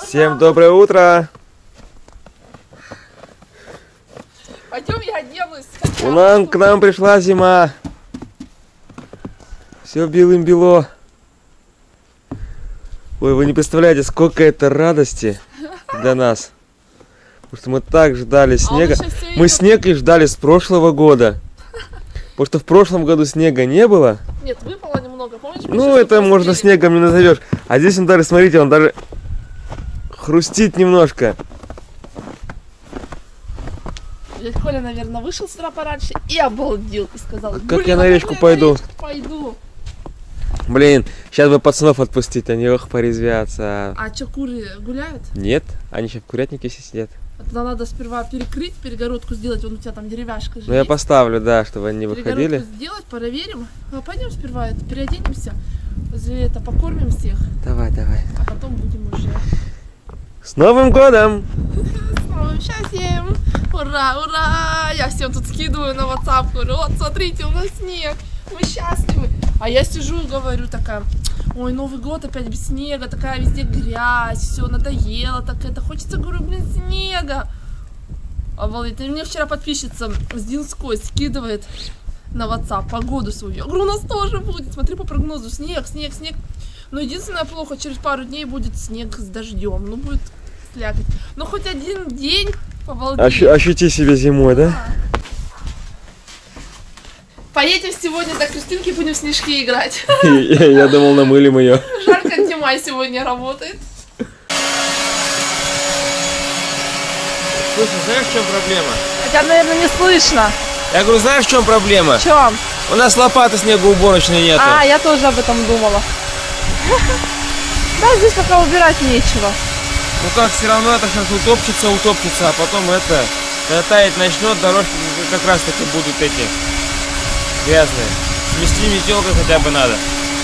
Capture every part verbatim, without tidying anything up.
Всем доброе утро! Пойдем, я оденусь. У нас, к нам пришла зима. Все белым-бело. Ой, вы не представляете, сколько это радости для нас. Потому что мы так ждали снега. А мы снег и ждали с прошлого года. Потому что в прошлом году снега не было. Нет, выпало немного, помнишь? Ну, это можно снегом не назовешь. А здесь он даже, смотрите, он даже хрустит немножко. Дядя Коля, наверное, вышел с утра пораньше и обалдел. И сказал, а как я на речку я пойду? На речку пойду. Блин, сейчас бы пацанов отпустить, они ох порезвятся. А что, куры гуляют? Нет, они сейчас в курятнике все сидят. Тогда надо сперва перекрыть, перегородку сделать, вон у тебя там деревяшка же. Ну я поставлю, да, чтобы они не выходили. Сделать, проверим. А пойдем сперва это, переоденемся, это, покормим всех. Давай, давай. А потом будем уже. С Новым годом! С новым счастьем! Ура, ура! Я всем тут скидываю на WhatsApp, говорю, вот смотрите, у нас снег, мы счастливы. А я сижу и говорю такая, ой, Новый год опять без снега, такая везде грязь, все надоело, так это, хочется, говорю, блин, снега. Обалдеть, и мне вчера подписчица с Динской скидывает на WhatsApp погоду свою. Я говорю, у нас тоже будет, смотри по прогнозу, снег, снег, снег. Но единственное плохо, через пару дней будет снег с дождем, ну будет слякоть. Но хоть один день, обалдеть. Ощ ощути себя зимой, да? да? Поедем сегодня до Кристинки, будем в снежки играть. Я думал, намылим ее. Жарко, Димай сегодня работает. Слушай, знаешь, в чем проблема? Хотя, наверное, не слышно. Я говорю, знаешь, в чем проблема? В чем? У нас лопаты снегоуборочной нет. А, я тоже об этом думала. Да, здесь пока убирать нечего. Ну как, все равно это сейчас утопчется, утопчется, а потом это, когда таять начнет, дорожки как раз таки будут эти грязные. Смести метелкой хотя бы надо.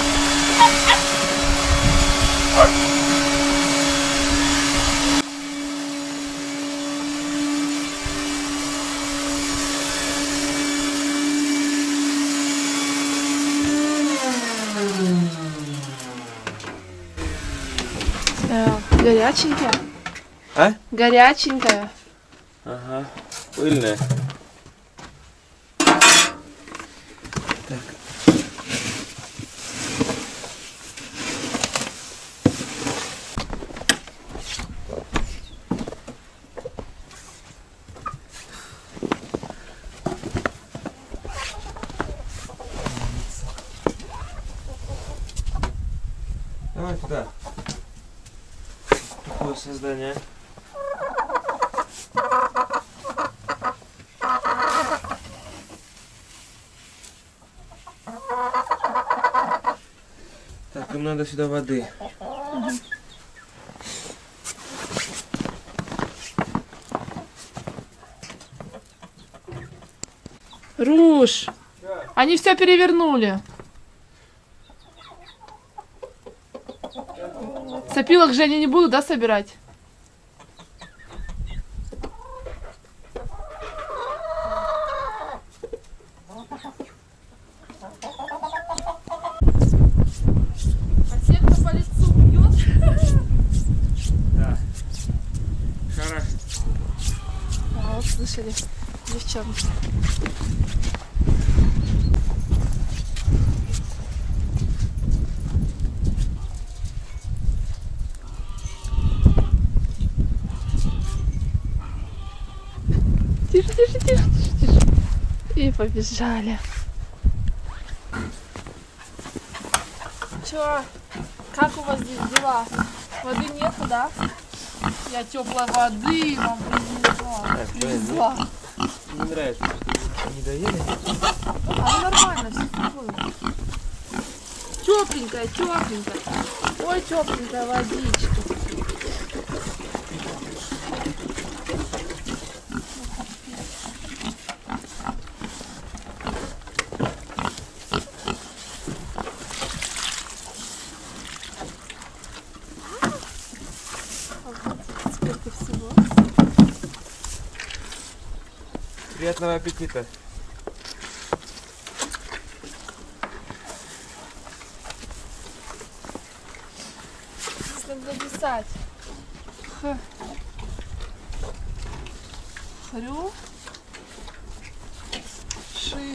Горяченькая. А? Горяченькая. Ага, пыльная. Так. Давай туда. Такое создание. Так, им надо сюда воды. Угу. Руш, они все перевернули. Сопилок же они не будут, да, собирать? А снег-то по лицу бьет? Да. Хорошо. А, вот слышали, девчонки. Тише, тише, тише, тише, тише. И побежали. Чё? Как у вас здесь дела? Воды нету, да? Я теплой воды вам привезла. привезла. Не нравится, что не доели? А нормально, все спокойно. Тепленькая, тепленькая. Ой, тепленькая водичка. Приятного аппетита! Здесь надо писать. Х. Хрю. Ши.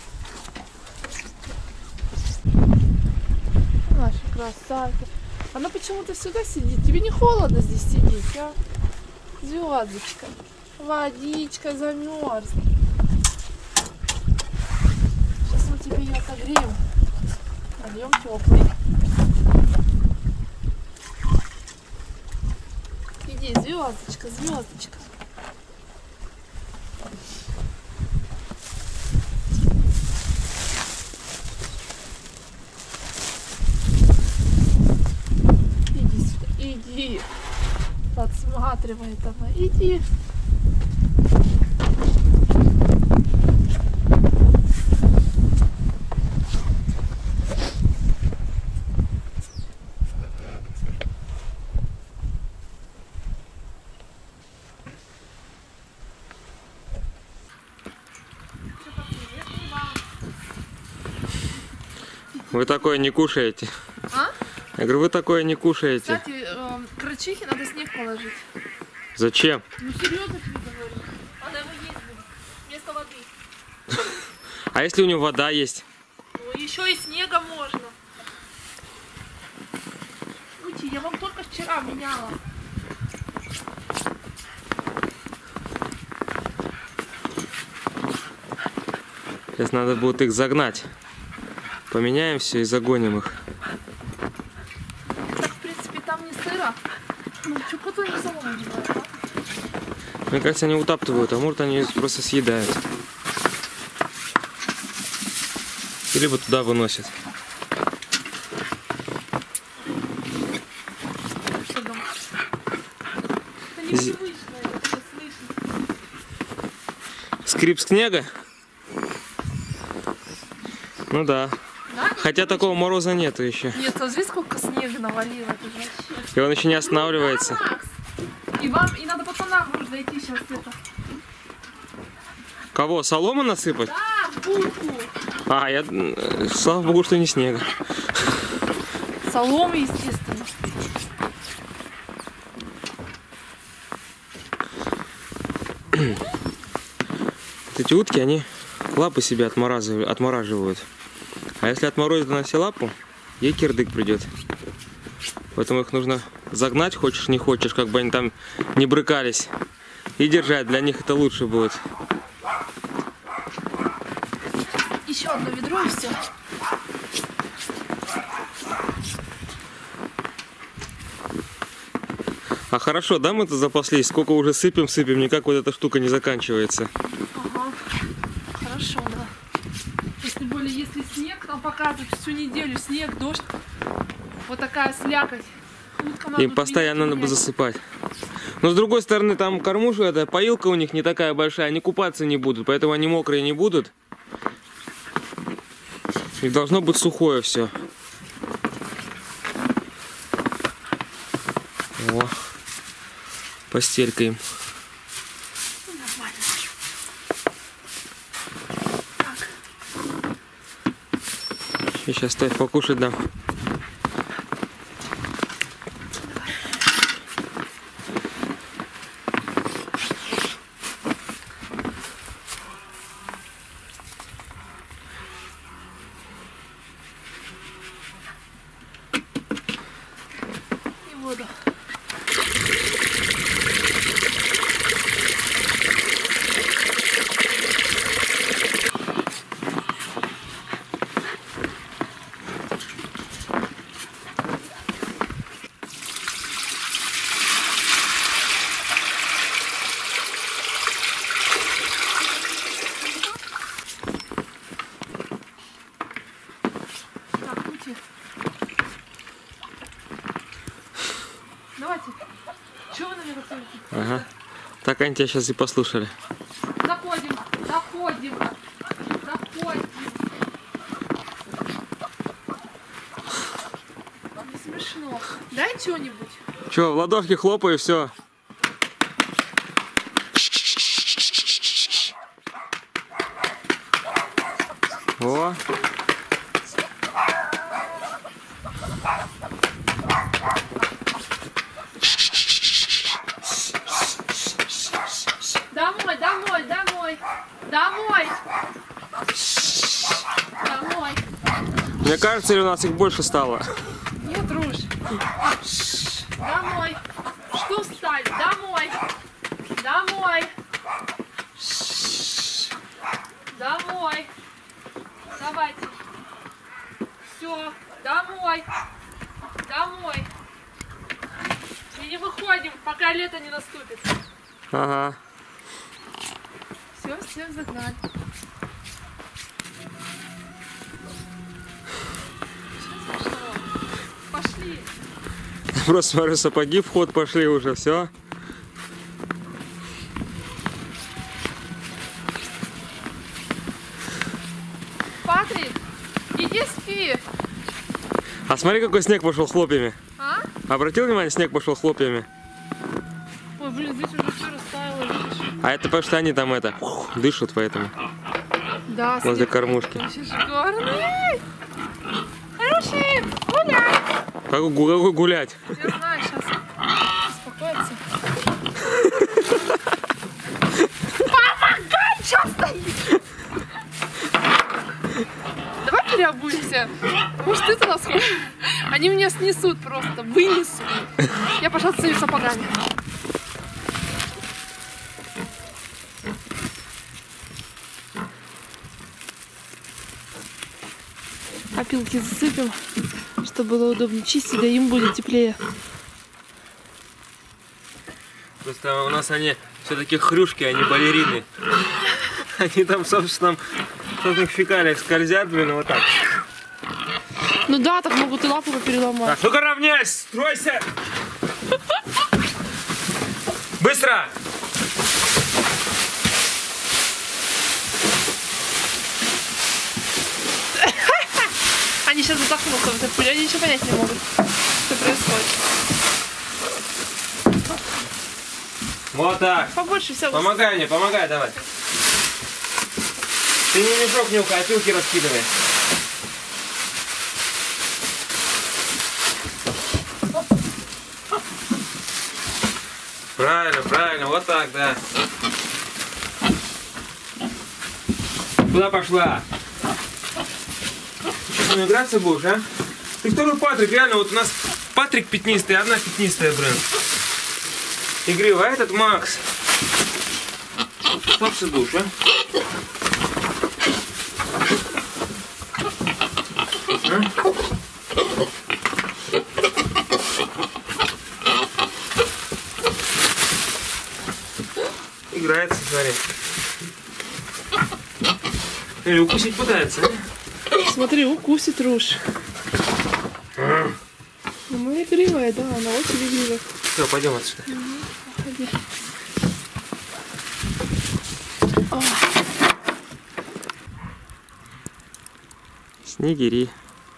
Наша красавица. Она почему-то всегда сидит. Тебе не холодно здесь сидеть, а? Звездочка. Водичка замерзла. Сейчас мы тебе ее отогреем. Нальем теплый. Иди, звездочка, звездочка. Иди сюда, иди. Подсматривает она. Иди. Вы такое не кушаете. А? Я говорю, вы такое не кушаете. Кстати, э, крольчихе надо снег положить. Зачем? Ну серьезно тебе говорю. Она его есть будет. Вместо воды. А если у него вода есть? Ну еще и снега можно. Ути, я вам только вчера меняла. Сейчас надо будет их загнать. Поменяем все и загоним их. Так, в принципе, там не сыро. Ну, что кто не солому не знает, а? Мне кажется, они утаптывают, а может они просто съедают. И либо туда выносят. Что там? Это не Зи- слышно, это все слышно. Скрип снега? Ну да. Да? Хотя такого мороза нету еще. Нет, смотри, сколько снега навалило. Это же вообще. И он еще не останавливается. Да, Макс. И вам, и надо пацанам может зайти сейчас это. Кого? Солому насыпать? Да, в булку. А, я... э, слава богу, что не снега. Соломы, естественно. Вот эти утки, они лапы себе отмораживают. отмораживают. А если отморозит на все лапу, ей кирдык придет. Поэтому их нужно загнать, хочешь не хочешь, как бы они там не брыкались. И держать, для них это лучше будет. Еще одно ведро и все. А хорошо, да, мы-то запаслись? Сколько уже сыпем, сыпем, никак вот эта штука не заканчивается. Ага. Хорошо, да. И тем более, если снег нам показывают всю неделю, снег, дождь, вот такая слякоть. Уткам надо Им постоянно надо менять. засыпать. Но с другой стороны, там кормушка, эта поилка у них не такая большая, они купаться не будут, поэтому они мокрые не будут. И должно быть сухое все. О, постелька им. Ну, нормально. Так. И сейчас ставь покушать дам. И воду. Так, Ути. Давайте. Чего вы на меня готовите? Ага. Так они тебя сейчас и послушали. Заходим, заходим, заходим. Не смешно. Дай что-нибудь. Че, в ладошки хлопаю, все. О. Мне кажется, или у нас их больше стало? Нет, Руш. Домой. Что встали? Домой. Домой. Домой. Давайте. Все. Домой. Домой. И не выходим, пока лето не наступит. Ага. Все, всех загнали. Пошли. Просто смотрю, сапоги в ход пошли уже, все. Патрик, иди спи. А смотри, какой снег пошел хлопьями. А? Обратил внимание, снег пошел хлопьями. Ой, блин, здесь уже все растаяло, видишь? А это потому что они там это дышат, поэтому. Да, возле снег кормушки. вообще шикарный. Хороший, гуляй. Как гу- гулять? Я знаю, сейчас успокоится. Помогай, что стоишь? Давай переобуемся. Может, ты туда сходишь? Они меня снесут просто, вынесут. Я пошла с своими сапогами. Опилки засыпем, чтобы было удобнее чистить, да им будет теплее. Просто у нас они все-таки хрюшки, а не балерины. Они там, собственно, в собственных фекалиях скользят, блин, вот так. Ну да, так могут и лапу переломать. Так, ну-ка равняйся, стройся! Быстро! Они сейчас задохнутся в этой пыли, они ничего понять не могут, что происходит. Вот так. Побольше всего. Помогай мне, помогай, давай. Ты не мешок нюхай, опилки раскидывай. Правильно, правильно, вот так, да. Куда пошла? Что, с ним играться будешь, а? Ты второй Патрик, реально, вот у нас Патрик пятнистый, одна пятнистая, блин. Игривый, а этот Макс. Что ты будешь, а? А? Играется, смотри. Или укусить пытается, да? Смотри, укусит Руш. А. Ну, мы игривая, да, она очень игривая. Все, пойдем отсюда. Ходи. Снегири.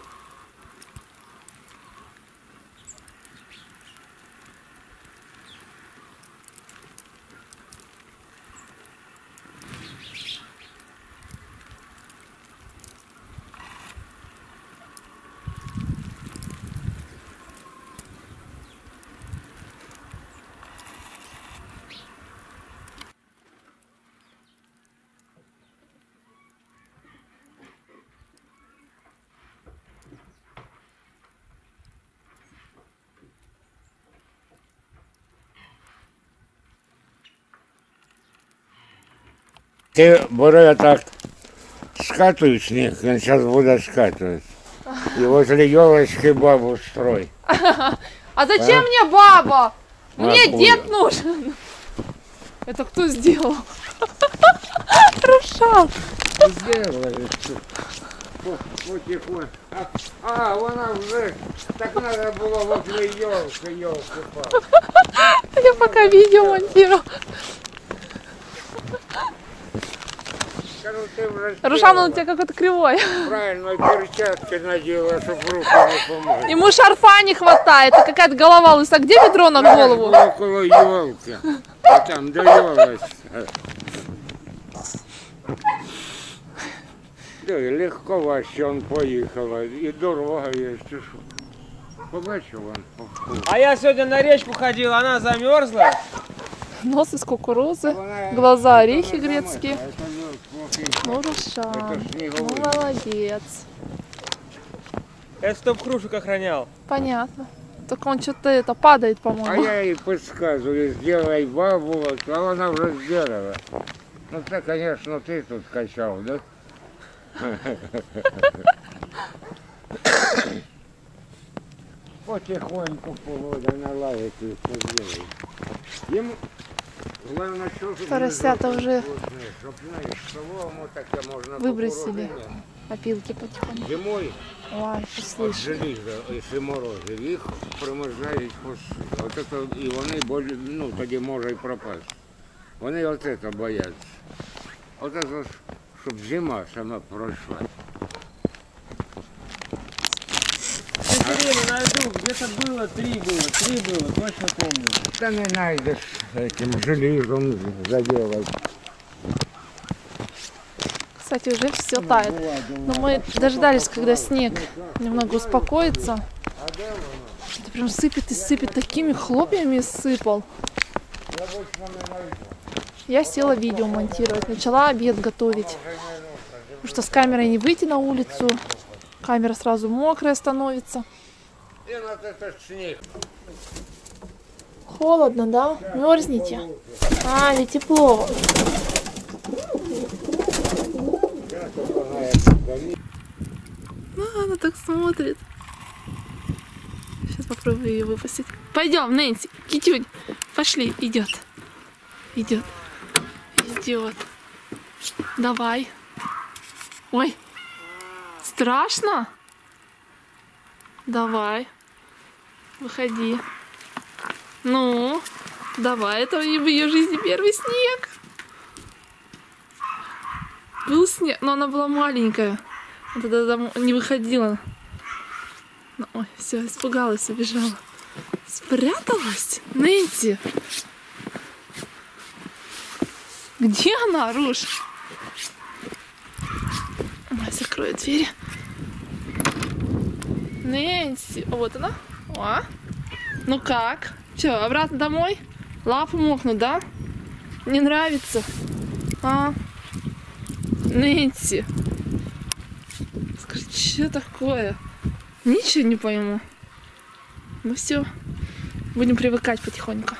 Ти бери так, скатуй снег, он сейчас будет скатывать. И возле елочки бабу строй. А зачем мне баба? Мне Бабуля. дед нужен. Это кто сделал? Рушал. Сделали. Потихоньку. А, а, вона вже, так надо было возле елки, елки пал. Я пока видео монтирую. Скажу, ты уже Рушан, он у сделала. тебя какой-то кривой. Правильно, перчатки надела, чтобы руки не помыть. Ему шарфа не хватает. Это какая-то голова лысая. Где ведро на голову? Около елки. А там до елочки. Да, і легко вообще он поїхала. І дорога є. Ти що? Побачив он. А я сегодня на речку ходил, она замерзла. Нос из кукурузы, глаза орехи грецкие. Ну, Рушан, ну молодец. Это чтоб кружек охранял. Понятно. Так он что-то это падает, А по-моему. я ей подсказываю, сделай бабу, а она уже сделала. Ну ты, конечно, ты тут качал, да? Потихоньку погода наладит и сделает. Ему главное, что Поросята уже чтоб, знаешь, солому таке можно выбросили покурудить. опилки потихоньку. Зимой Ой, от послышь. желіза, якщо морозив, їх примерзають, от це, і вони, болі- ну, тоді може і пропасти. Вони от це бояться. От це, ж, щоб зима сама пройшла. Время найду, где-то было три было, три было, точно помню. Та не знайдеш этим желізом заделать. Кстати, уже все тает. Но мы дождались, когда снег немного успокоится. Это прям сыпет и сыпет, такими хлопьями сыпал. Я села видео монтировать, начала обед готовить. Потому что с камерой не выйти на улицу. Камера сразу мокрая становится. І на це сніг. Холодно, да? Мерзнете? А, или тепло? А, она так смотрит. Сейчас попробую ее выпустить. Пойдем, Нэнси, Китюнь. Пошли, идет. Идет. Идет. Давай. Ой. Страшно? Давай. Выходи. Ну, давай, это в ее жизни первый снег. Был снег, но она была маленькая. Она тогда не выходила. Ну, ой, все, испугалась, убежала. Спряталась? Нэнси! Где она, Руш? Ой, закрою двери. Нэнси! Вот она. О. Ну как? Че, обратно домой? Лапу мокнут, да? Не нравится? А? Нэнси! Скажи, что такое? Ничего не пойму. Ну все, будем привыкать потихоньку.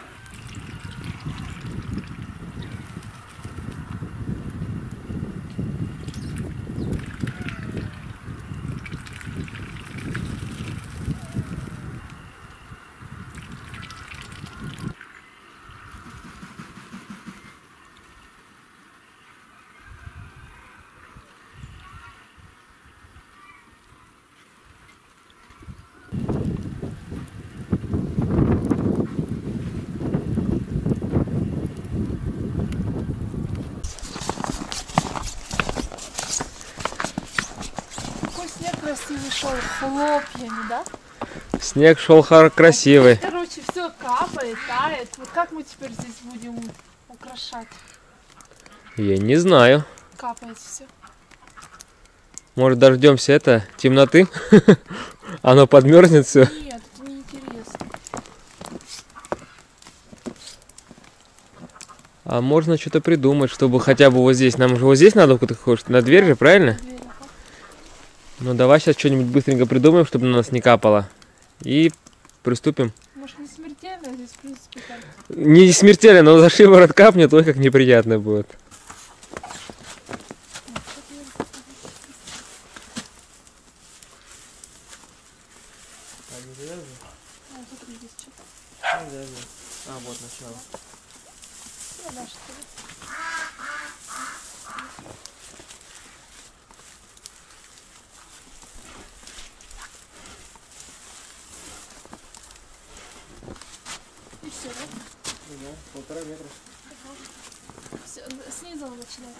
Красивый шел хлопьями, да? Снег шел красивый. Короче, все капает, тает. Вот как мы теперь здесь будем украшать? Я не знаю. Капает все. Может, дождемся это темноты? Оно подмерзнет все. Нет, это неинтересно. А можно что-то придумать, чтобы хотя бы вот здесь. Нам же вот здесь надо куда-то ходить. На дверь же, правильно? Дверь, ага. Ну давай сейчас что-нибудь быстренько придумаем, чтобы на нас не капало. И приступим. Может, не смертельно здесь, в принципе, так. Не смертельно, но за шиворот капнет, ой, как неприятно будет. А, вот начало. И все, да? Да, полтора метра. Все, снизу начинать.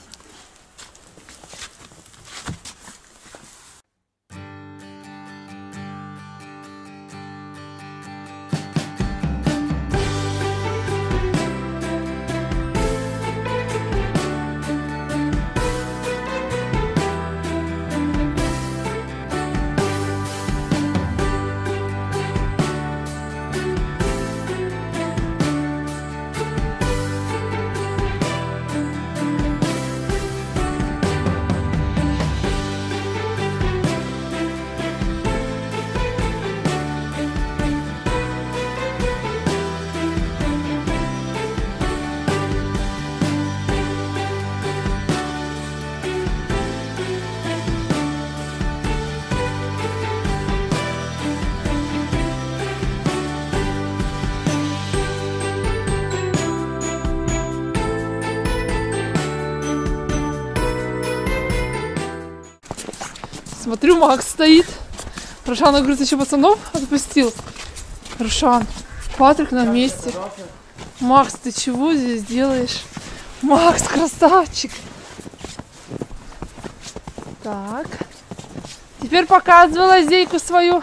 Смотрю, Макс стоит. Рушан, говорит, еще пацанов отпустил. Рушан, Патрик на месте. Макс, ты чего здесь делаешь? Макс, красавчик. Так. Теперь показывай лазейку свою.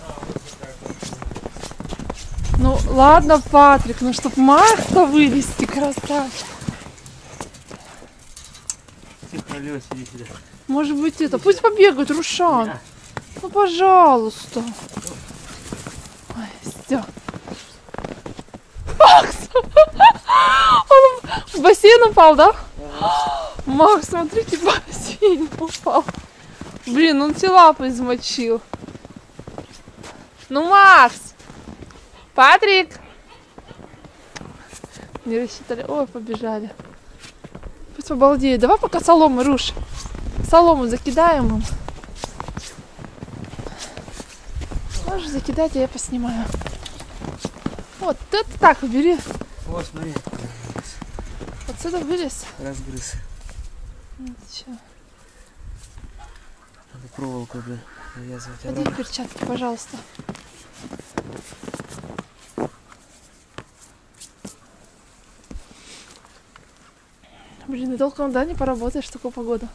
Ну, ладно, Патрик, ну чтоб Макса вывести, красавчик. Может быть это, пусть побегают, Рушан. Ну, пожалуйста. Ой, все. Макс! Он в бассейн упал, да? Макс, смотрите, в бассейн упал. Блин, он все лапы измочил. Ну, Макс! Патрик! Не рассчитали. Ой, побежали. Пусть обалдеют. Давай пока солому, Руш. Солому закидаем им. Можешь закидать, а я поснимаю. Вот, это так, убери. Вот, смотри. Вот сюда вылез. Разгрыз. Ничего. Надо проволоку, блин, навязывать. Одень перчатки, пожалуйста. Блин, и толком, да, не поработаешь в такую погоду.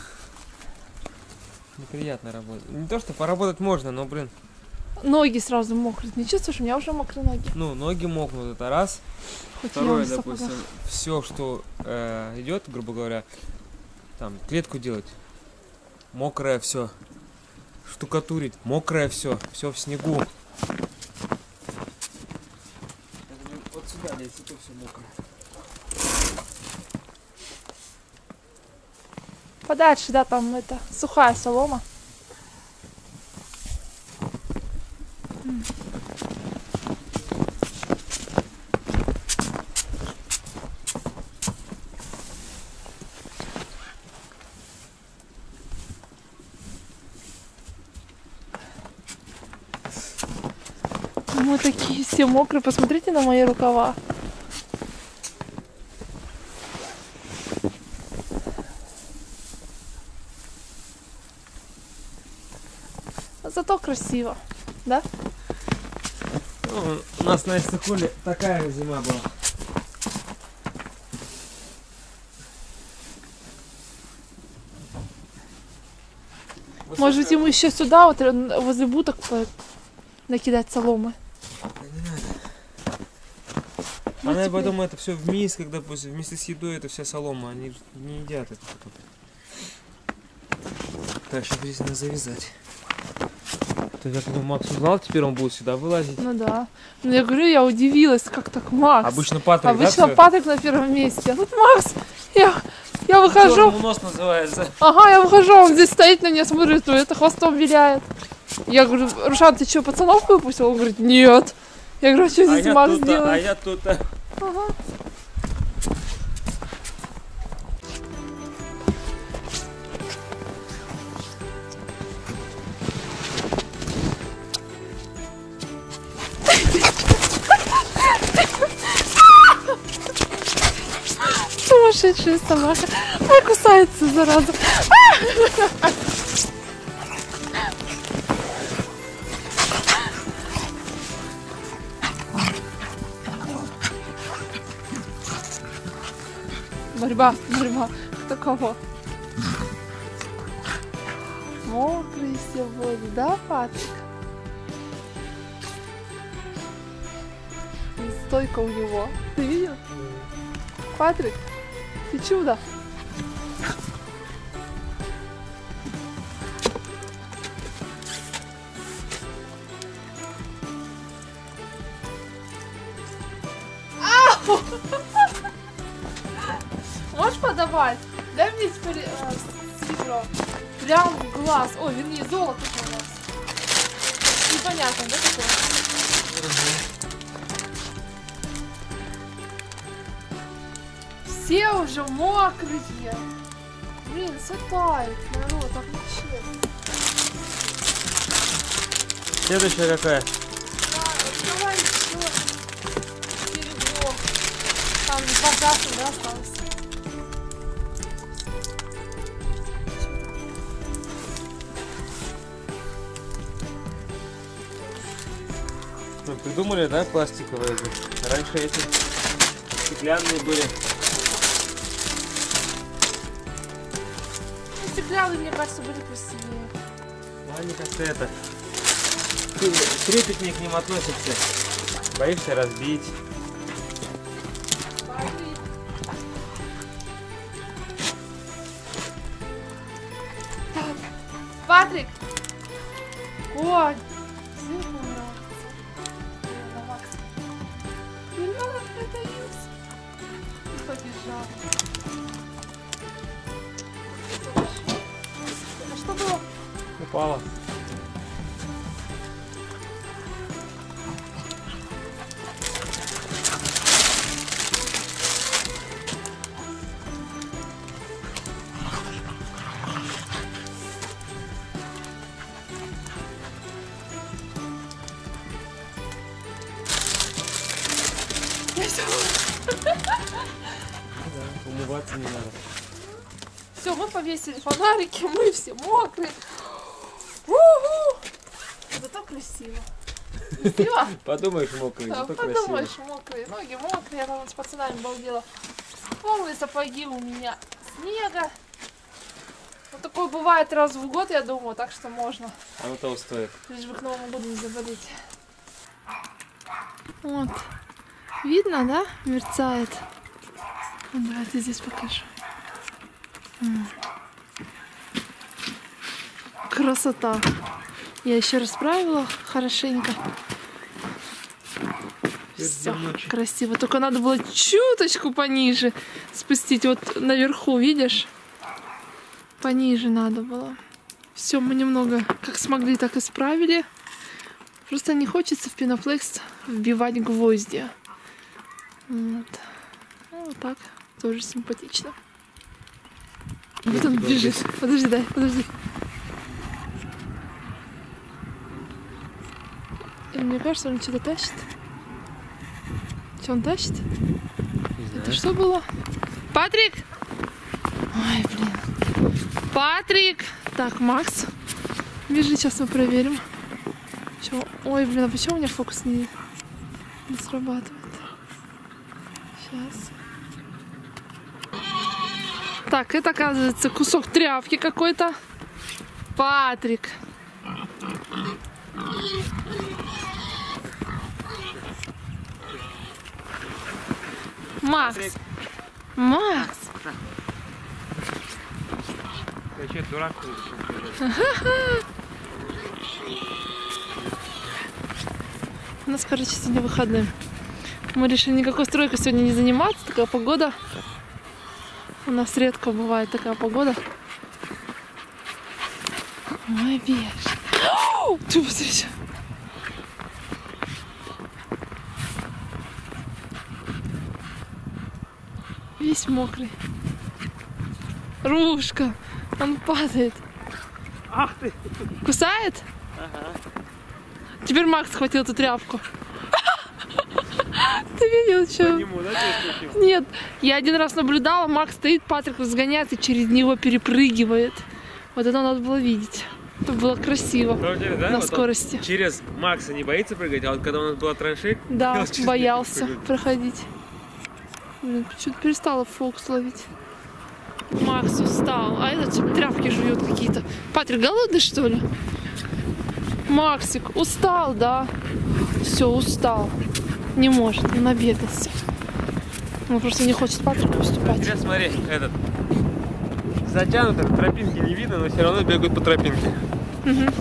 Неприятно работать. Не то, что поработать можно, но, блин. Ноги сразу мокрые. Не чувствуешь, у меня уже мокрые ноги. Ну, ноги мокнут, это раз. Хоть Второе, допустим, все, что э, идет, грубо говоря, там, клетку делать, мокрое все. Штукатурить, мокрое все, все в снегу. Вот сюда лезть, это все мокрое. Подальше, да, там это сухая солома. Мы такие все мокрые, посмотрите на мои рукава. Зато красиво, да? Ну, у нас на Иссык-Куле такая зима была. Может, ему еще сюда, вот возле будок накидать соломы? Да не надо. Она, я подумаю, это все в мисках, допустим, вместе с едой это вся солома, они не едят это потом. Так, сейчас придется завязать. То я думаю, Макс узнал, теперь он будет сюда вылазить. Ну да. Ну я говорю, я удивилась, как так Макс. Обычно Патрик, Обычно да, Патрик на первом месте. А тут Макс, я, я выхожу. Нос называется. Ага, я выхожу, он здесь стоит на меня, смотрит, то это хвостом виляет. Я говорю, Рушан, ты что, пацанов выпустил? Он говорит, нет. Я говорю, а что здесь а Макс тут, делает? А я тут. Ага. Сумасшедшая собака. Ой, кусается, зараза. Борьба, борьба. Кто кого? Мокрые все воды, да, Патрик? И стойка у него. Ты видел? Патрик, ты чудо. Ау! Можешь подавать? Дай мне теперь э, серебро. Прям в глаз. Ой, вернее, золото у нас. Непонятно, да, такое? Все уже мокрые. Блин, все тает, народ, так нечестно. Следующая какая? Да, давай еще серебро. Там богатый, да, осталось? Придумали, да, пластиковые же? Раньше эти стеклянные были. Стеклянные, мне кажется, были красивее. Ну, они как-то это... Трепетнее к ним относятся. Боишься разбить. Патрик! Ой! Ребенок притаился. Побежал. А что было? Упала. Умываться не надо. Все, мы повесили фонарики, мы все мокрые. У-ху! Зато красиво. Красиво? Подумаешь, мокрые, Да, зато подумаешь, красиво. мокрые, ноги мокрые, я там с пацанами балдела. Полные сапоги у меня снега. Вот такое бывает раз в год, я думаю, так что можно. А ну того стоит. Лишь бы к Новому году не заболеть. Вот. Видно, да? Мерцает. Вот, давайте здесь покажу. Красота. Я еще расправила хорошенько. Все красиво. Только надо было чуточку пониже спустить. Вот наверху, видишь? Пониже надо было. Все, мы немного как смогли, так исправили. Просто не хочется в пеноплекс вбивать гвозди. Вот. Ну, вот так. Тоже симпатично. Вот он бежит. Подожди, дай, подожди. И мне кажется, он что-то тащит. Что он тащит? Это что было? Патрик! Ой, блин. Патрик! Так, Макс. Бежи, сейчас мы проверим. Чё? Ой, блин, а почему у меня фокус не, не срабатывает? Сейчас. Так, это оказывается кусок тряпки какой-то. Патрик. Макс. Патрик. Макс. Ты че, дурак? У нас, короче, сегодня выходные. Мы решили никакой стройкой сегодня не заниматься. Такая погода. У нас редко бывает такая погода. Ой, бежь. Ты посмотри. Весь мокрый. Рушка. Он падает. Ах ты! Кусает? Ага. Теперь Макс схватил эту тряпку. Ты видел, что? Нему, да, Нет, я один раз наблюдала, Макс стоит, Патрик разгоняется и через него перепрыгивает. Вот это надо было видеть. Это было красиво. Деле, да? На вот скорости. Через Макса не боится прыгать, а вот когда у нас была траншея, Да, через боялся прыгать. проходить. Блин, что-то перестала фокус ловить. Макс устал, а этот что, тряпки жует какие-то. Патрик, голодный, что ли? Максик, устал, да? Все, устал. Не может, он набегался. Он просто не хочет Патрику уступать. Сейчас смотри, этот затянуто, тропинки не видно, но все равно бегают по тропинке. Угу.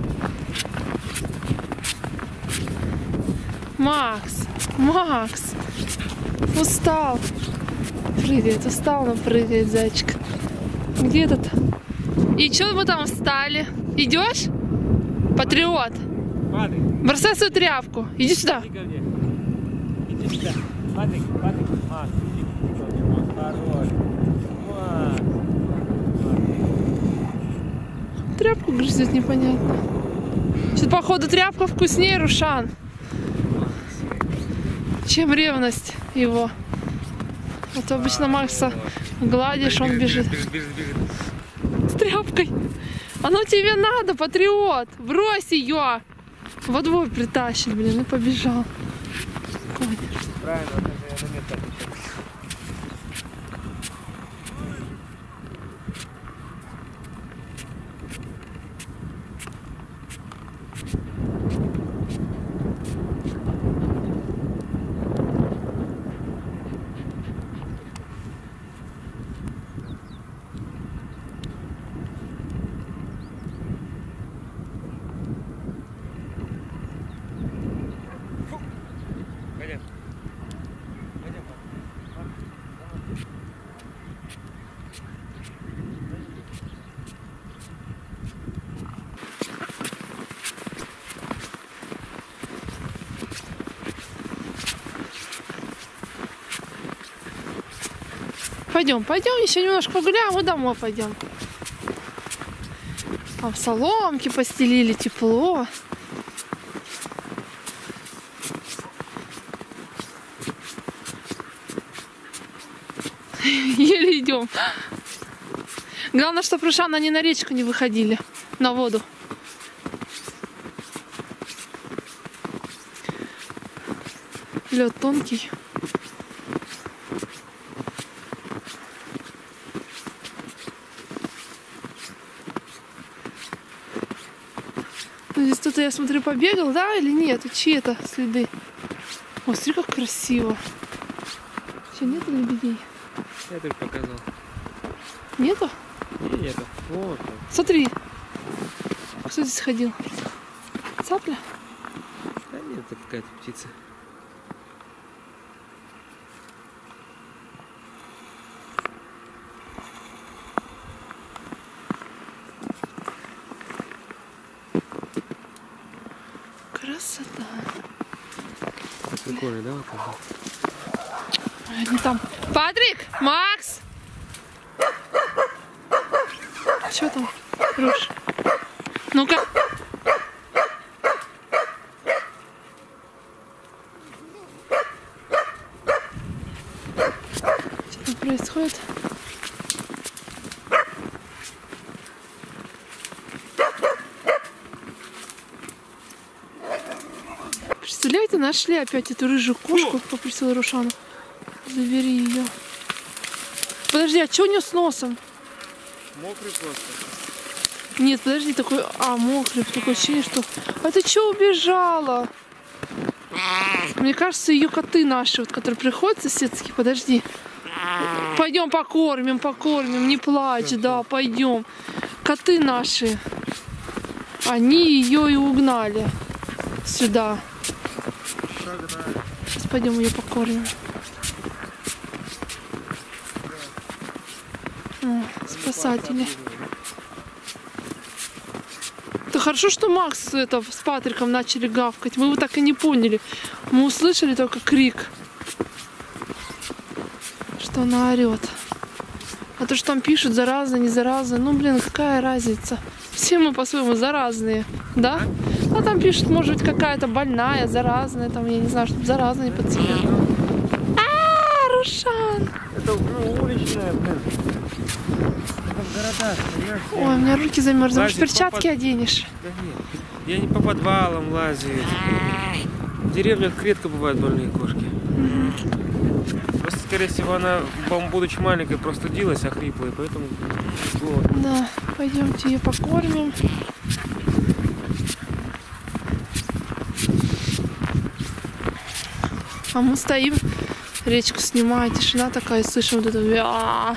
Макс, Макс, устал. Прыгает, устал, но прыгает зайчик. Где этот? И что вы там встали? Идешь? Патриот. Патрик, Бросай свою тряпку. Иди сюда. иди ко мне. Иди сюда. Патрик, Патрик, Макс, иди ко мне, Макс, хорош. Макс. Тряпку грызет непонятно. Сейчас, походу, тряпка вкуснее, Рушан. Чем ревность его. А то обычно Макса гладишь, он бежит. Бежит, бежит, бежит. С тряпкой. Оно тебе надо, патриот. Брось ее. Во двор притащит, блин, и побежал. Конечно. Правильно, вот это я на место отвечаю. Пойдем. Пойдем. Пойдем, пойдем, еще немножко погуляем и домой пойдем. Там соломки постелили, тепло. Еле идем. Главное, чтобы Рушана они на речку не выходили, на воду. Лед тонкий. Здесь кто-то, я смотрю, побегал, да, или нет? Чьи это следы? О, смотри, как красиво. Что, нету лебедей? Я только показал. Нету? Не, нету. Вот он. Смотри. Кто здесь ходил? Цапля? Да нет, это какая-то птица. Красота. Прикольный, да, вот он? Они там. Патрик! Макс! Что там, Руш? Ну-ка. Что там происходит? Представляете, нашли опять эту рыжую кошку, попросила Рушану. Забери ее. Подожди, а что у нее с носом? Мокрый просто. Нет, подожди, такой... А, мокрый. Такое ощущение, что... А ты что убежала? Мне кажется, ее коты наши, вот, которые приходят соседские. Подожди. Пойдем покормим, покормим. Не плачь, да, пойдем. Коты наши. Они ее и угнали сюда. Сейчас пойдем ее покормим. О, спасатели. Это хорошо, что Макс это, с Патриком начали гавкать. Мы его так и не поняли. Мы услышали только крик, что она орет. А то, что там пишут, зараза, не зараза. Ну, блин, какая разница? Все мы по-своему заразные, да? А там пишут, может быть, какая-то больная, заразная. Там, я не знаю, чтобы зараза не подцепила. А, Рушан! Это уличная, блин. В городах, понимаешь? Ой, у меня руки замерзли. Может, Лазит перчатки по под... оденешь? Да нет, я не по подвалам лазит. В деревнях редко бывают больные кошки. Mm-hmm. Просто, скорее всего, она, будучи маленькой, простудилась, охрипла, и поэтому голод. Да, пойдемте ее покормим. А мы стоим, речку снимаем, тишина такая, слышим вот это. Я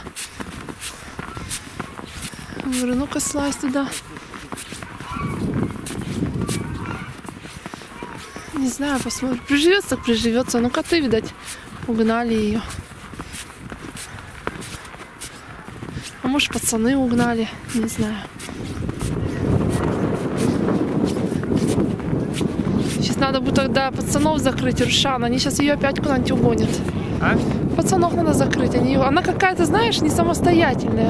говорю, ну-ка слазь туда. Не знаю, посмотрим. Приживется, так приживется. Ну, коты, видать, угнали ее. А может, пацаны угнали, не знаю. Сейчас надо будет тогда пацанов закрыть, Рушан. Они сейчас ее опять куда-нибудь угонят. А? Пацанов надо закрыть. Они... Она какая-то, знаешь, не самостоятельная.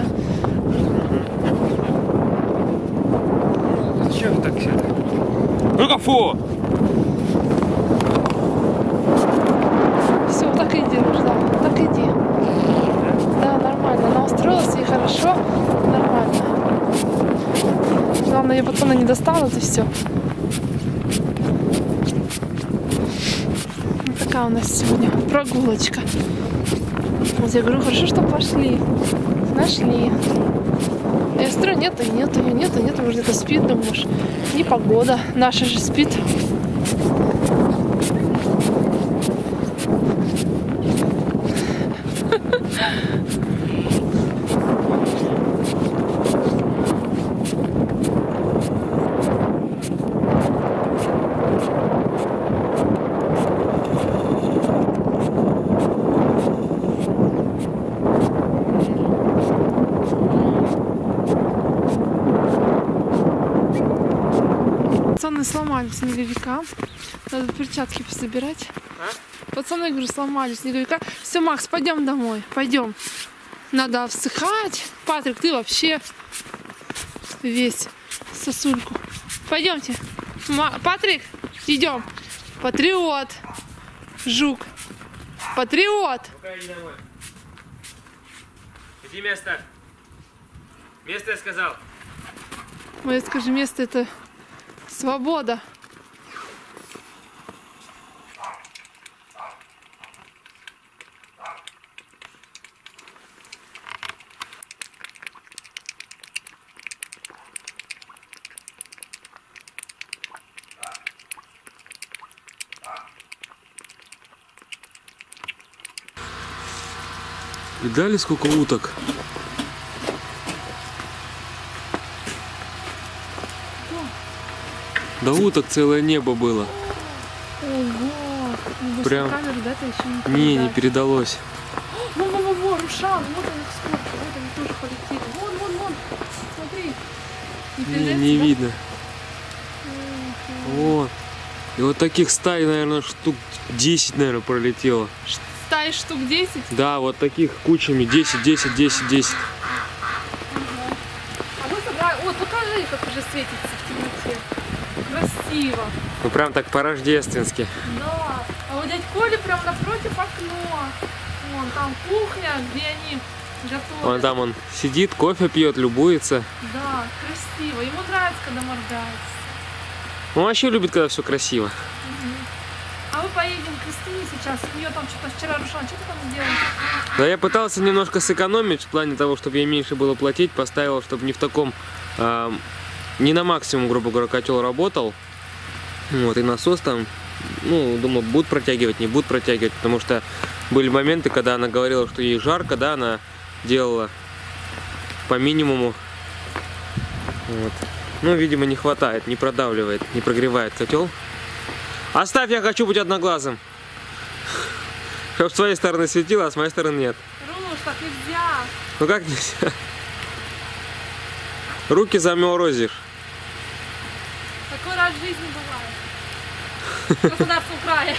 Зачем так все? Ну-ка, фу! Все, так иди, Руслан, так иди. Да, нормально. Она устроилась, ей хорошо, нормально. Главное, ее пацаны не достанут, и все. такая у нас сегодня прогулочка. Вот я говорю, хорошо, что пошли. Нашли. А я смотрю, нет, и нет, ее нет, и нет, может где-то спит, думаешь. Не погода, наша же спит. Пацаны сломали снеговика. Надо перчатки пособирать. А? Пацаны, говорю, сломали снеговика. Все, Макс, пойдем домой. Пойдем. Надо всыхать. Патрик, ты вообще весь сосульку. Пойдемте. Ма- Патрик, идем. Патриот. Жук. Патриот. Ну-ка, иди домой. Иди место. Место я сказал. Ой, скажи, место это свобода. Видали, сколько уток? Да уток целое небо было. Ого! Прям... камеру, да, еще не, не, не передалось. Вон, вон, вон, вон, Рушан, вот он их сколько, вот они тоже полетели. Вон, вон, вон, смотри. Не, не, не да? видно. Вот. И вот таких стай, наверное, штук десять, наверное, пролетело. Стаи штук десять? Да, вот таких кучами десять, десять, десять, десять. Ага. А мы собрали... О, покажи, как уже светится в темноте. Красиво. Ну прям так по-рождественски. Да. А вот дядь Коля прям напротив окно. Вон там кухня, где они готовят. Вон там он сидит, кофе пьет, любуется. Да, красиво. Ему нравится, когда моргается. Он вообще любит, когда все красиво. Угу. А мы поедем к Кристине сейчас. У нее там что-то вчера, Рушан, что ты там сделал? Да я пытался немножко сэкономить в плане того, чтобы ей меньше было платить. Поставил, чтобы не в таком, э, не на максимум, грубо говоря, котел работал. Вот, и насос там, ну, думаю, будут протягивать, не будут протягивать. Потому что были моменты, когда она говорила, что ей жарко, да, она делала по минимуму. Вот. Ну, видимо, не хватает, не продавливает, не прогревает котел. Оставь, я хочу быть одноглазым. Чтоб с твоей стороны светило, а с моей стороны нет. Руш, так нельзя. Ну как нельзя? Руки заморозишь. Такой раз в жизни бывает. В Краснодарском крае.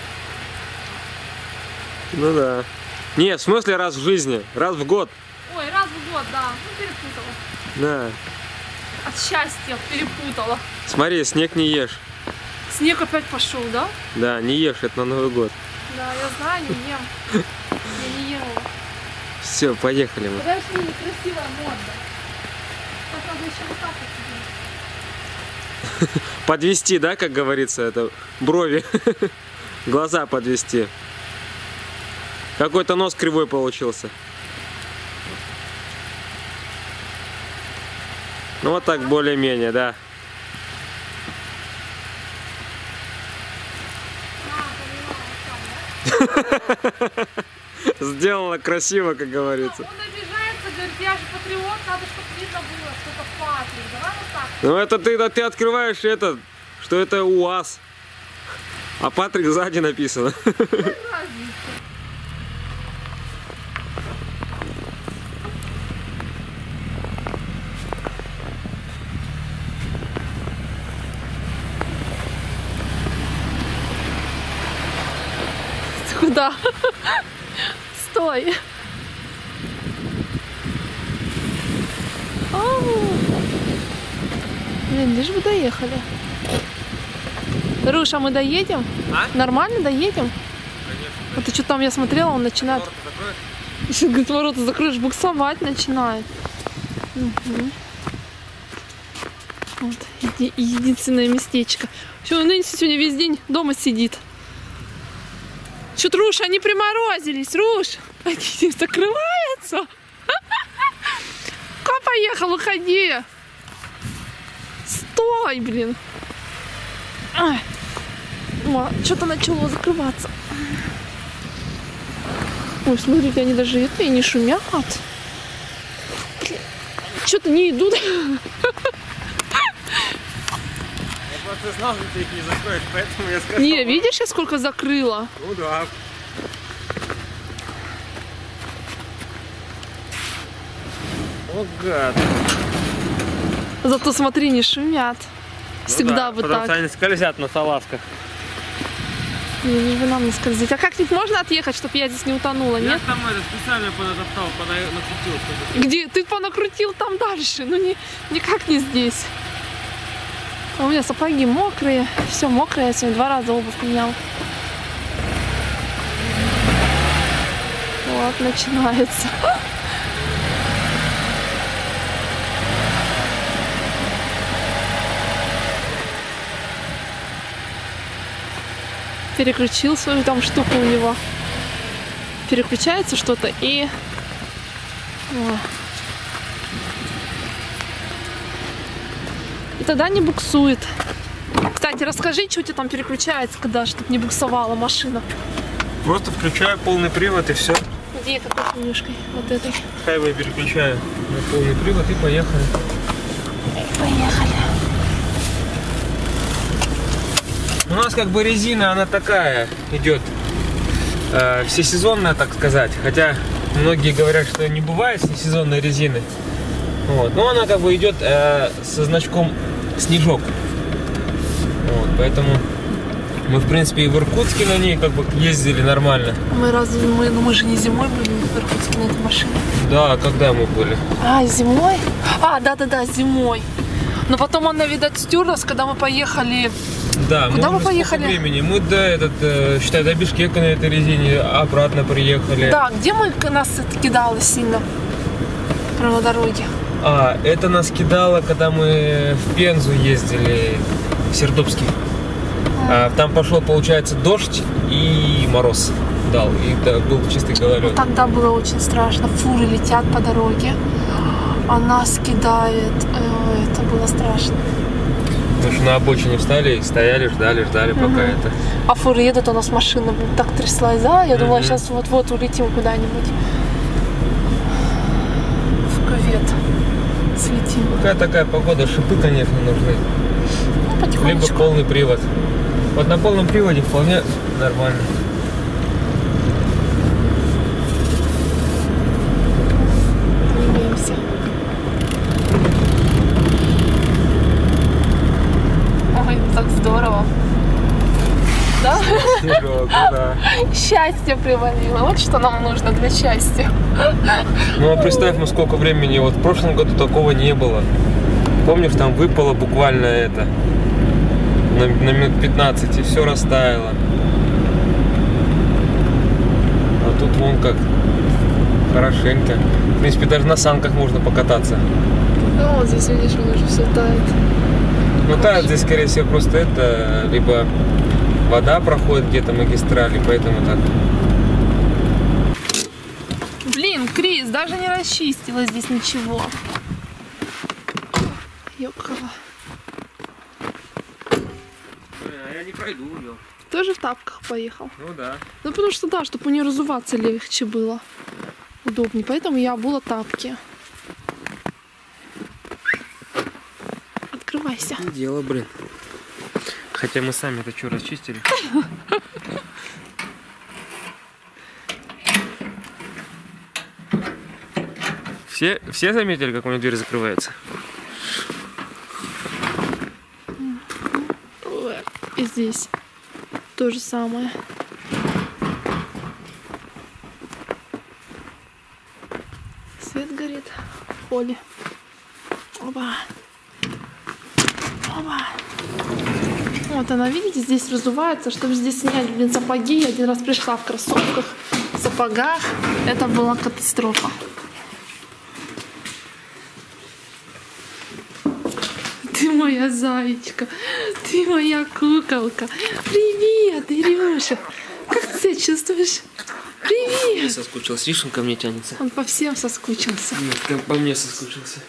Ну да. Не, в смысле раз в жизни, раз в год. Ой, раз в год, да. Ну, перепутала. Да. От счастья перепутала. Смотри, снег не ешь. Снег опять пошел, да? Да, не ешь, это на Новый год. Да, я знаю, не ем. Я не ем. Все, поехали мы. Подожди, некрасивая морда. Так надо еще вот так вот. Подвести, да, как говорится, это брови. Глаза подвести. Какой-то нос кривой получился. Ну вот так более-менее, да. Сделала красиво, как говорится. Он обижается, говорит, я же патриот, надо, чтобы видно было, что это Патрик. Давай вот так. Ну это ты, да, ты открываешь это, что это УАЗ. А Патрик сзади написано. Куда? Стой. Блин, лишь бы доехали. Руша, мы доедем? А? Нормально доедем? Конечно. Вот ты что там, я смотрела, он начинает... Еще, говорит, ворота закроешь, буксовать начинает. Угу. Вот, еди единственное местечко. Все, Нэнси сегодня весь день дома сидит. Чё, Руш, они приморозились, Руш. Они закрываются. Ка поехал, уходи. Стой, блин. Ай. О, что-то начало закрываться. Ой, смотрите, они даже это и не шумят. Что-то не идут. Я просто знал, что ты их не закроешь, поэтому я сказал. Не, видишь, я сколько закрыла? Ну да. О, гад. Зато смотри, не шумят. Ну Всегда да, бы потому так. что они скользят на салазках. Не, лишь бы нам не скользить. А как-нибудь можно отъехать, чтобы я здесь не утонула, Я нет? там это специально понадоптал, накрутил, чтобы... Где? Ты понакрутил там дальше, ну не, никак не здесь. А у меня сапоги мокрые, все мокрое, я сегодня два раза обувь менял. Вот, начинается. Переключил свою там штуку у него. Переключается что-то и... О. И тогда не буксует. Кстати, расскажи, что у тебя там переключается, когда, чтобы не буксовала машина. Просто включаю полный привод и все. Где, какой клюшкой? Вот этой. Хайвей переключаю на полный привод и поехали. Поехали. У нас как бы резина, она такая идет, э, всесезонная, так сказать. Хотя многие говорят, что не бывает всесезонной резины. Вот. Но она как бы идет э, со значком снежок. Вот. Поэтому мы, в принципе, и в Иркутске на ней как бы ездили нормально. Мы разве мы, ну мы же не зимой были в Иркутске на этой машине. Да, когда мы были? А, зимой? А, да-да-да, зимой. Но потом она, видать, стерлась, когда мы поехали. Да, Куда мы уже поехали? сколько времени? Мы до, этот, э, считай, до Бишкека на этой резине, обратно приехали. Да, где мы нас это кидало сильно? Прямо на дороге. А, это нас кидало, когда мы в Пензу ездили, в Сердобский. А, там пошел, получается, дождь и мороз дал, и да, был чистый гололед. Тогда было очень страшно. Фуры летят по дороге, а нас кидает. Ой, это было страшно. Мы же на обочине встали, стояли, ждали, ждали, Угу. пока это... А фуры едут, у нас машина так тряслась, да? Я думала, Мгм. сейчас вот-вот улетим куда-нибудь. В кювет слетим. Какая такая погода, шипы, конечно, нужны. Ну, Либо потихонечку. полный привод. Вот на полном приводе вполне нормально. Двигаемся. Ой, так здорово. Да? Снежок, да. Счастье привалило. Вот что нам нужно для счастья. Ну а представь, мы сколько времени, вот в прошлом году такого не было. Помнишь, там выпало буквально это, на, на минут пятнадцать, и все растаяло. А тут вон как, хорошенько. В принципе, даже на санках можно покататься. Ну вот здесь, видишь, он уже все тает. Ну тает здесь, скорее всего, просто это, либо вода проходит где-то магистрали, поэтому так. Блин, Крис, даже не расчистила здесь ничего. Ёкала. А я не пройду ее. Тоже в тапках поехал? Ну да. Ну потому что да, чтобы не разуваться легче было. Удобнее. Поэтому я обула тапки. Открывайся. Дело, блин. Хотя мы сами это что, расчистили? Все, все заметили, как у меня дверь закрывается? И здесь то же самое. Свет горит в холле. Оба. Оба. Вот она, видите, здесь разувается, чтобы здесь снять, блин, сапоги. Я один раз пришла в кроссовках, в сапогах. Это была катастрофа. Ты моя зайчка, ты моя куколка. Привет, Ирюша. Как себя чувствуешь? Привет! Я соскучился, видишь, он ко мне тянется. Он по всем соскучился. Нет, ты по мне соскучился.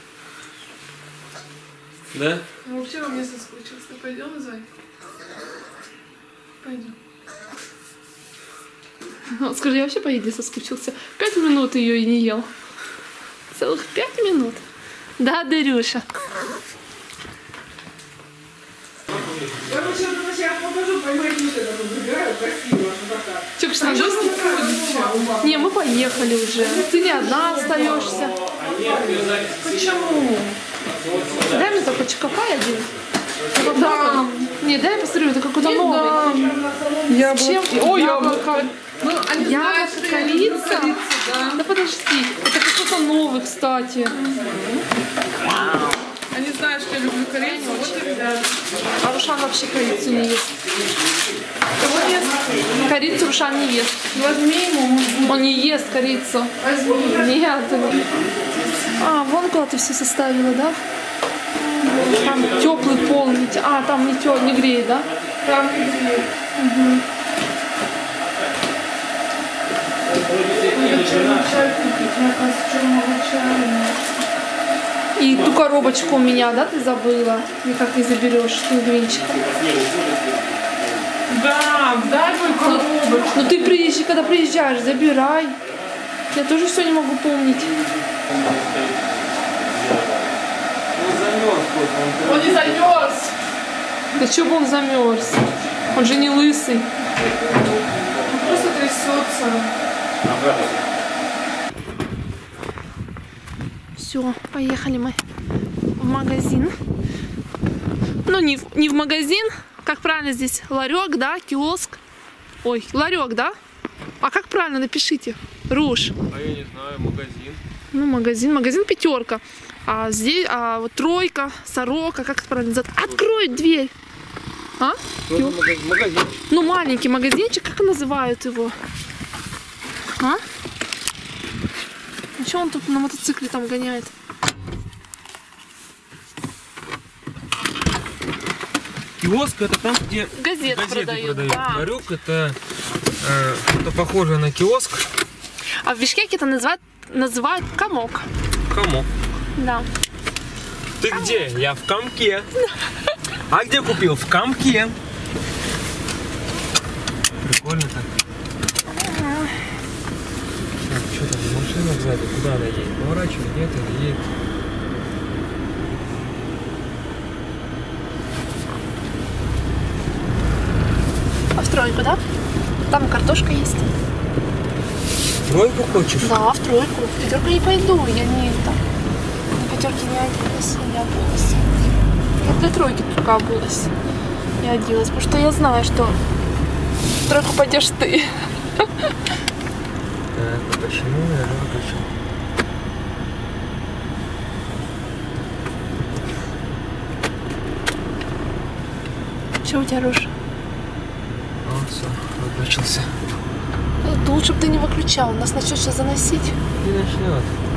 Да? Он вообще во мне соскучился. Пойдем, Зай? Пойдем. Скажи, я вообще по еде соскучился. Пять минут ее и не ел. Целых пять минут. Да, Дарюша? Я сейчас покажу, поймайте, что это забираю, красиво, что такая. Чё, что, не, мы поехали уже. Ты не одна остаешься. Почему? Дай мне только чокопай один. Да. Не, дай я посмотрю, это какой-то новый. Я Чем? Ой, яблоко. Ну, они знают, Яблоко, что я корица. люблю корицу, да. Да подожди, это какой-то новый, кстати. Они знают, что я люблю корицу, вот и взяли. А Рушан вообще корицу не ест. Кого нет? Корицу Рушан не ест. Возьми ему. Он не ест корицу. Возьми. Нет. А, вон куда ты все составила, да? Там теплый пол. не те- А, там не, тё... не греет, да? Там не греет. Угу. Чай купить, мне кажется, черного чая. И ту коробочку у меня, да, ты забыла? Никак не заберешь с пингвинчиком. Да, дай мою коробочку. Ну ты приезжай, когда приезжаешь, забирай. Я тоже все не могу помнить. Он не замерз. Да чё бы он замерз? Он же не лысый. Он просто трясется. Все, поехали мы в магазин. Ну, не в, не в магазин, как правильно здесь? Ларек, да? Киоск. Ой, ларек, да? А как правильно? Напишите. Руш. А я не знаю, магазин. Ну, магазин, магазин пятерка. А здесь, а вот тройка, сорока, как это правильно называется? Открой дверь. А? Ну, магазин. Ну, маленький магазинчик, как называют его? А? А что он тут на мотоцикле там гоняет? Киоск это там, где Газеты, газеты продают. продают. Да. Ларек это э, что-то похожее на киоск. А в Бишкеке это называют, называют комок. Комок. Да. Ты где? Я в комке. А где купил? В комке. Прикольно так. Так, что там? Машина сзади. Куда она едет? Поворачивает? Нет, или едет? А в тройку, да? Там картошка есть. Тройку хочешь? Да, в тройку. В пятерку не пойду, я не это. На пятерке не оделась, я обулась. Я для тройки только обулась. Я оделась, потому что я знаю, что в тройку пойдешь ты. Так, почему я выключил? Че у тебя, Руш? А, все, выключился. Лучше бы ты не выключал, нас начнет сейчас заносить. Не начнет.